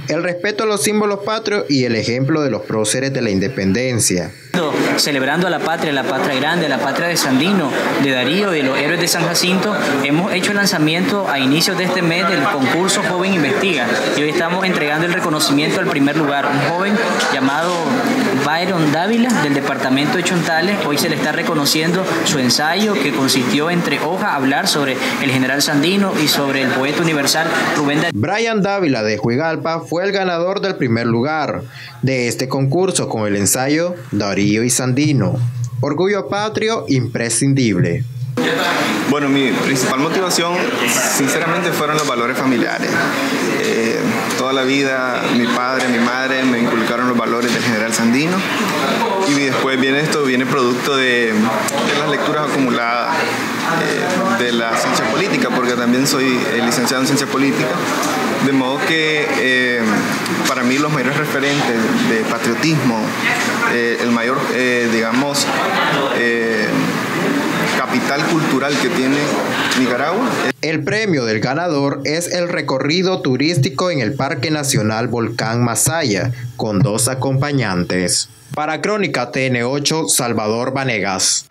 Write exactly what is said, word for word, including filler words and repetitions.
el respeto a los símbolos patrios y el ejemplo de los próceres de la independencia. Celebrando a la patria, la patria grande, la patria de Sandino, de Darío y de los héroes de San Jacinto, hemos hecho el lanzamiento a inicios de este mes del concurso Joven Investiga y hoy estamos entregando el reconocimiento al primer lugar, un joven llamado Byron Dávila del departamento de Chontales. Hoy se le está reconociendo su ensayo que consistió entre hoja hablar sobre el general Sandino y sobre el poeta universal Rubén Darío. Brian Dávila de Huigalpa fue el ganador del primer lugar de este concurso con el ensayo Darío y Sandino, orgullo patrio imprescindible. Bueno, mi principal motivación sinceramente fueron los valores familiares. Eh, toda la vida mi padre, mi madre me inculcaron los valores del general Sandino y después viene esto, viene producto de, de las lecturas acumuladas eh, de la ciencia política, porque también soy eh, licenciado en ciencia política, de modo que eh, para mí los mayores referentes de patriotismo, eh, el mayor, eh, digamos, eh, capital cultural que tiene Nicaragua. El premio del ganador es el recorrido turístico en el Parque Nacional Volcán Masaya, con dos acompañantes. Para Crónica T N ocho, Salvador Vanegas.